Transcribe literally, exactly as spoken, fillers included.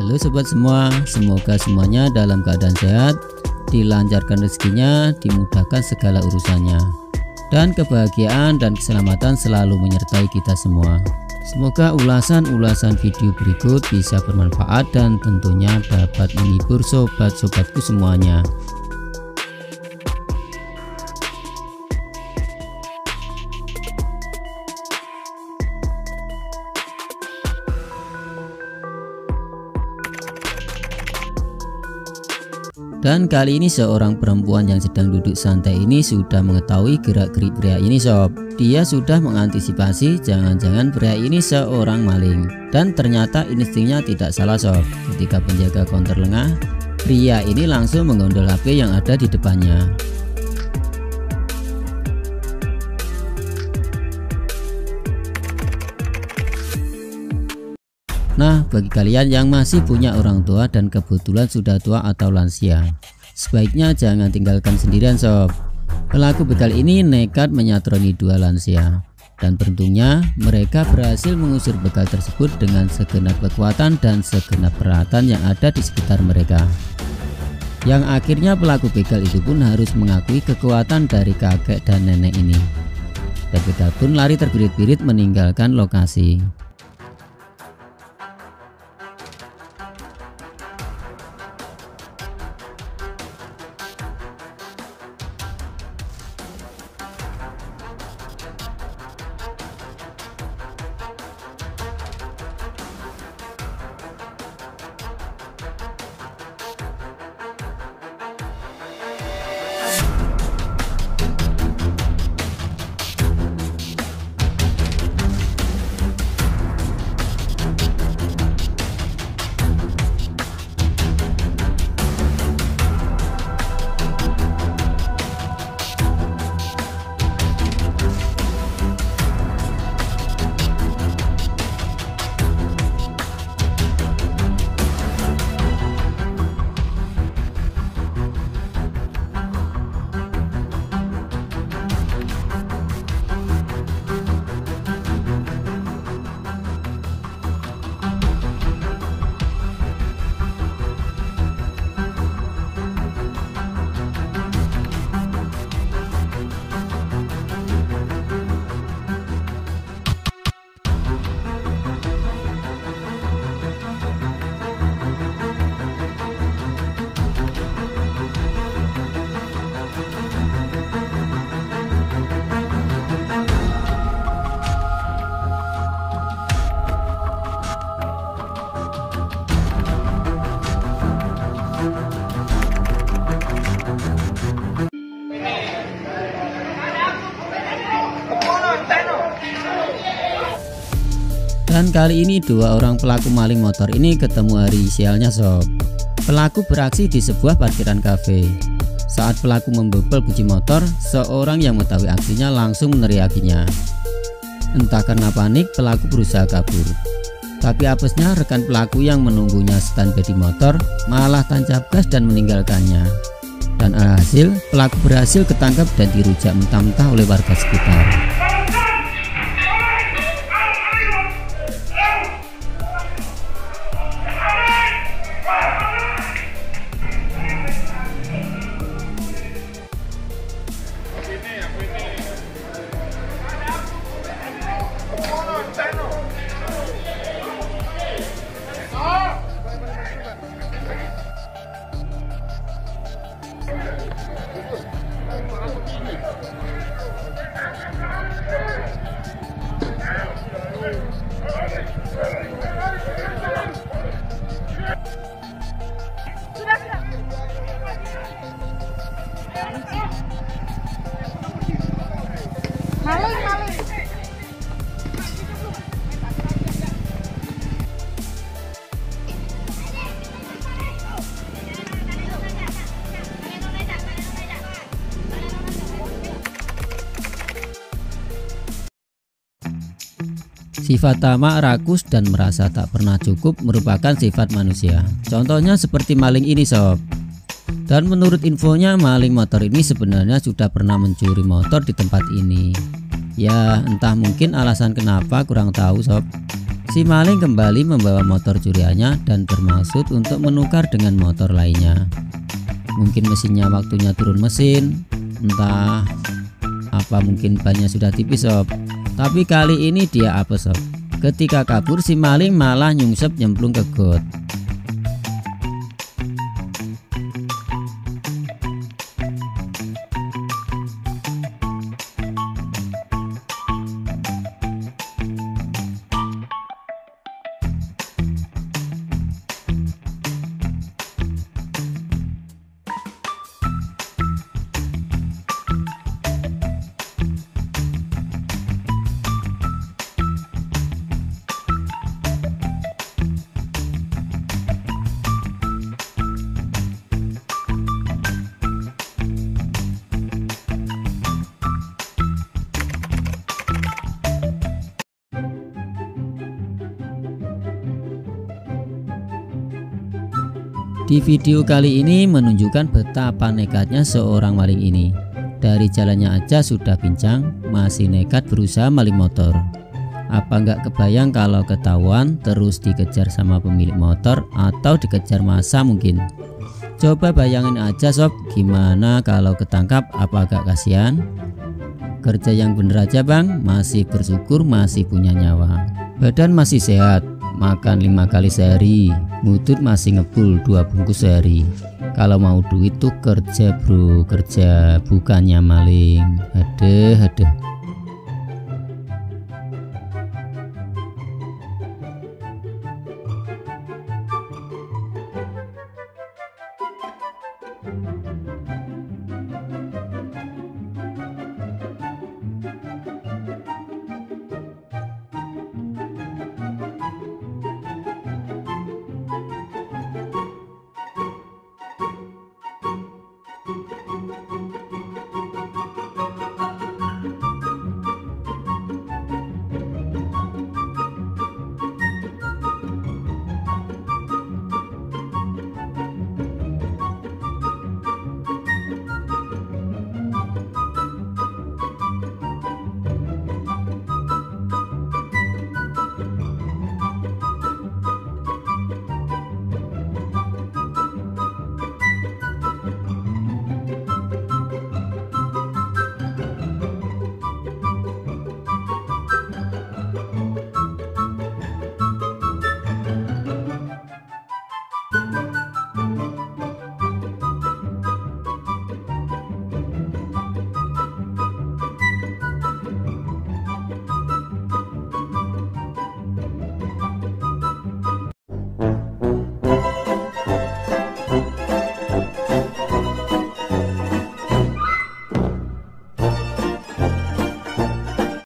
Halo sobat semua, semoga semuanya dalam keadaan sehat, dilancarkan rezekinya, dimudahkan segala urusannya, dan kebahagiaan dan keselamatan selalu menyertai kita semua. Semoga ulasan-ulasan video berikut bisa bermanfaat dan tentunya dapat menghibur sobat-sobatku semuanya. Dan kali ini seorang perempuan yang sedang duduk santai ini sudah mengetahui gerak-gerik pria ini sob. Dia sudah mengantisipasi jangan-jangan pria ini seorang maling. Dan ternyata instingnya tidak salah sob. Ketika penjaga konter lengah, pria ini langsung menggondol H P yang ada di depannya. Nah, bagi kalian yang masih punya orang tua dan kebetulan sudah tua atau lansia, sebaiknya jangan tinggalkan sendirian sob. Pelaku begal ini nekat menyatroni dua lansia, dan beruntungnya mereka berhasil mengusir begal tersebut dengan segenap kekuatan dan segenap peralatan yang ada di sekitar mereka. Yang akhirnya pelaku begal itu pun harus mengakui kekuatan dari kakek dan nenek ini. Dan begal pun lari terbirit-birit meninggalkan lokasi. Dan kali ini dua orang pelaku maling motor ini ketemu hari sialnya sob. Pelaku beraksi di sebuah parkiran kafe. Saat pelaku membobol kunci motor, seorang yang mengetahui aksinya langsung meneriakinya. Entah karena panik, pelaku berusaha kabur. Tapi apesnya rekan pelaku yang menunggunya standby di motor malah tancap gas dan meninggalkannya. Dan alhasil pelaku berhasil ketangkap dan dirujak mentah-mentah oleh warga sekitar. Maling, maling. Sifat tamak, rakus, dan merasa tak pernah cukup merupakan sifat manusia. Contohnya seperti maling ini sob. Dan menurut infonya maling motor ini sebenarnya sudah pernah mencuri motor di tempat ini. Ya entah mungkin alasan kenapa kurang tahu sob. Si maling kembali membawa motor curiannya dan bermaksud untuk menukar dengan motor lainnya. Mungkin mesinnya waktunya turun mesin, entah apa, mungkin bannya sudah tipis sob. Tapi kali ini dia apa sob? Ketika kabur si maling malah nyungsep nyemplung ke got. Di video kali ini menunjukkan betapa nekatnya seorang maling ini. Dari jalannya aja sudah pincang, masih nekat berusaha maling motor. Apa nggak kebayang kalau ketahuan terus dikejar sama pemilik motor atau dikejar massa mungkin. Coba bayangin aja sob, gimana kalau ketangkap, apa agak kasihan? Kerja yang bener aja bang, masih bersyukur masih punya nyawa. Badan masih sehat, makan lima kali sehari, mutut masih ngebul dua bungkus sehari. Kalau mau duit tuh kerja bro, kerja bukannya maling. Aduh aduh.